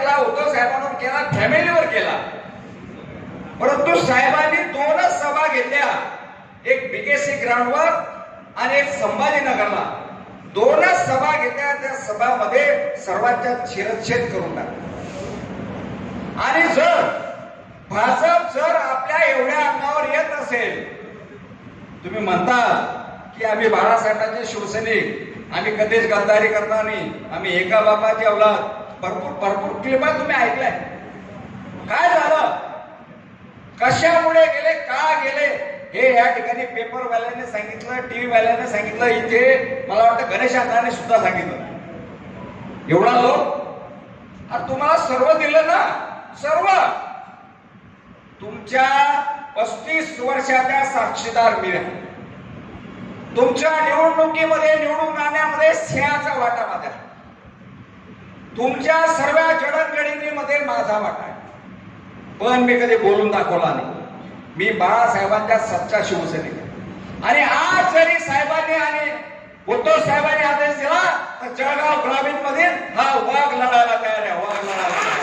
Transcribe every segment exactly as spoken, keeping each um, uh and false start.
केला, उद्धव साहेबांवर केला, फॅमिलीवर केला. परंतु साहेबांनी दोनच सभा घेतल्या, एक बीकेसी ग्राउंडवर आणि एक संभाजीनगरला. दोनच सभा घेतल्या. त्या सभामध्ये सर्वांच्या शिरच्छेद करून टाकला. आणि जर भाजप जर आपल्या एवढ्या अंगावर येत असेल, तुम्ही म्हणता की आम्ही बाळासाहेबांचे शिवसैनिक, आम्ही कधीच गद्दारी करणार नाही, आम्ही एका बापाची औलाद, भरपूर भरपूर क्लिपा तुम्ही ऐकलाय. काय झालं, कशामुळे गेले, का गेले, हे या ठिकाणी पेपर वाल्यांनी सांगितलं, टीव्ही वाल्यांनी सांगितलं, इथे मला वाटतं गणेश अण्णांनी सुद्धा सांगितलं. एवढा लोक तुम्हाला सर्व दिलं ना, सर्व. तुमच्या पस्तीस वर्षाच्या साक्षीदार मी, तुमच्या निवडणुकीमध्ये निवडून आणण्यामध्ये सिंहाचा वाटा माझा, तुमच्या सर्व जडणघडणीमध्ये माझा वाटा आहे. पण मी कधी बोलून दाखवला नाही. मी बाळासाहेबांच्या सच्चा शिवसैनिक. आणि आज जरी साहेबांनी आणि उद्धव साहेबांनी आदेश दिला तर जळगाव ग्रामीण मध्ये हा वाघ लढायला तयार आहे, वाघ लढायला.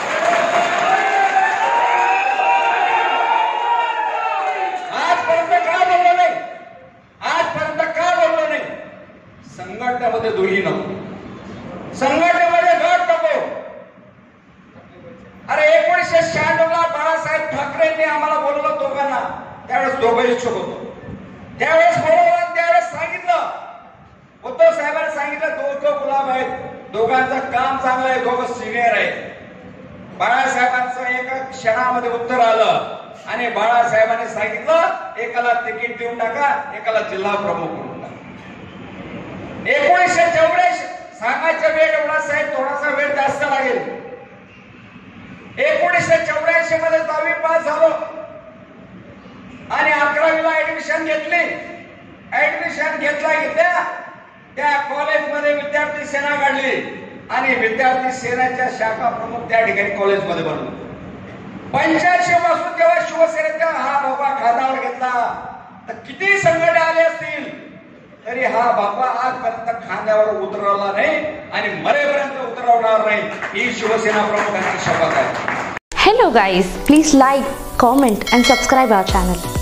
आजपर्यंत का बोललो नाही, आजपर्यंत का बोललो नाही. संघटनेमध्ये दुही नको, संघटनेमध्ये गट नको. अरे एकोणीसशे शहाण्णव ला बाळासाहेब ठाकरेंनी आम्हाला बोलवलं दोघांना, त्यावेळेस दोघं इच्छुक होतो. त्यावेळेस बोलवलं, त्यावेळेस सांगितलं, उद्धव साहेबांनी सांगितलं दोघं गुलाब आहेत, दोघांचं काम चांगलं आहे, दोघं सिनियर आहेत. बाळासाहेबांचं एका क्षणामध्ये उत्तर आलं आणि बाळासाहेबांनी सांगितलं एकाला तिकीट देऊन टाका, एकाला जिल्हा प्रमुख म्हणून टाका. एकोणीसशे चौऱ्याऐंशी सांगायचा वेळ एवढा साहेब, थोडासा वेळ जास्त लागेल. एकोणीसशे चौऱ्याऐंशी मध्ये दहावी पास झालो आणि अकरावीला ऍडमिशन घेतली. ऍडमिशन घेतला घेतल्या त्या कॉलेजमध्ये विद्यार्थी सेना काढली आणि विद्यार्थी सेनेच्या शाखा प्रमुख त्या ठिकाणी कॉलेजमध्ये बनलो. पंच्याऐंशी पासून जेव्हा शिवसेनेचा हा बाबा खांद्यावर घेतला तर किती संघटना आले असतील तरी हा बाबा आजपर्यंत खांद्यावर उतरवला नाही आणि मरेपर्यंत उतरवणार नाही, ही शिवसेना प्रमुखांची शपथ आहे. Hello guys, please like, comment and subscribe our channel.